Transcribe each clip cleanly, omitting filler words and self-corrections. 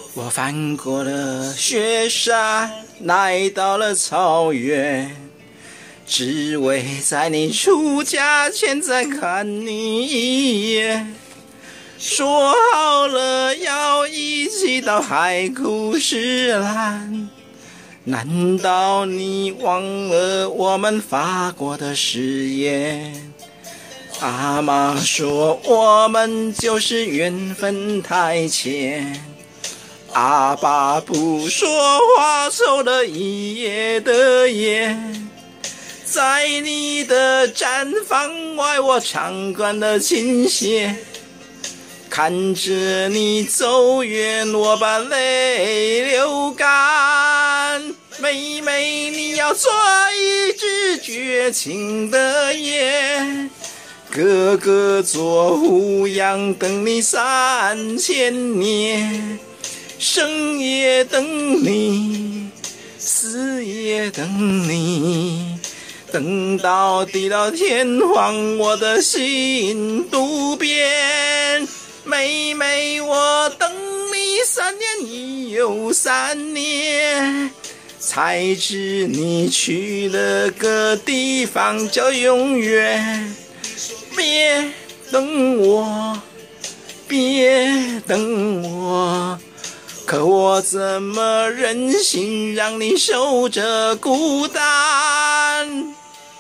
我翻过了雪山，来到了草原，只为在你出嫁前再看你一眼。说好了要一起到海枯石烂，难道你忘了我们发过的誓言？阿妈说我们就是缘分太浅，阿爸不说话抽了一夜的烟，在你的毡房外我唱惯了琴弦，看着你走远我把泪流干。妹妹你要做一只绝情的雁，哥哥做虎羊等你3000年，生也等你，死也等你，等到地老天荒我的心不变。妹妹我等你3年你又3年，才知你去了个地方叫永远。别等我，别等我，可我怎么忍心让你守着孤单？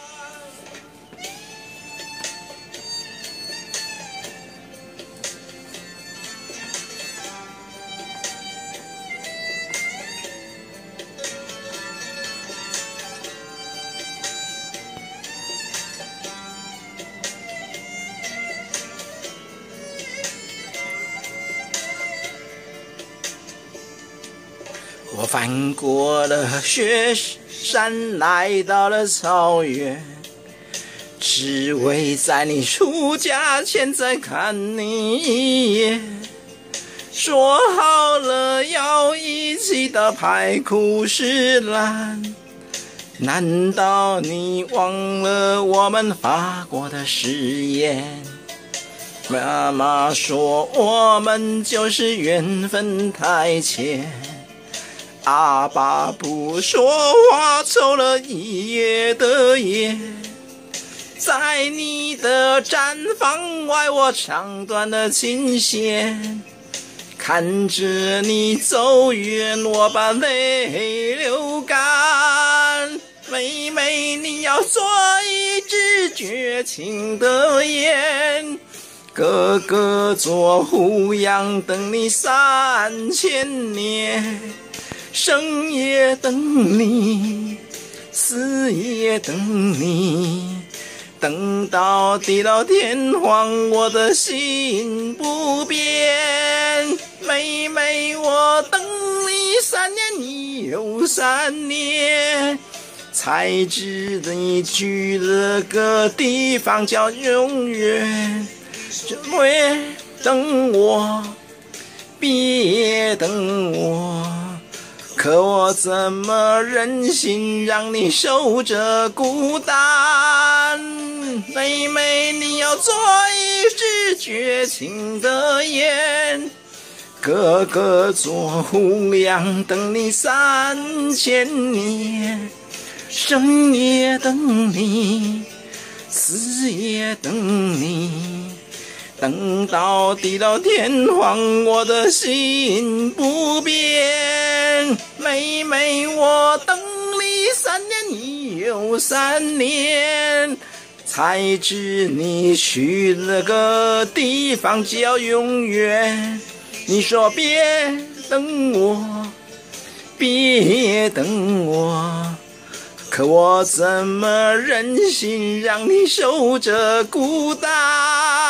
我翻过了雪山，来到了草原，只为在你出嫁前再看你一眼。说好了要一起到海枯石烂，难道你忘了我们发过的誓言？妈妈说我们就是缘分太浅，阿爸不说话抽了一夜的烟，在你的毡房外我唱断了琴弦，看着你走远我把泪流干。妹妹你要做一只绝情的雁，哥哥做虎羊等你3000年，生也等你，死也等你，等到地老天荒我的心不变。妹妹我等你3年你又3年，才知你去了个地方叫永远。别等我，别等我，可我怎么忍心让你守着孤单？妹妹你要做一只绝情的雁，哥哥做虎羊等你3000年，生也等你，死也等你，等到地老天荒我的心不变。妹妹我等你3年你又3年，才知你去了个地方叫永远。你说别等我，别等我，可我怎么忍心让你守着孤单？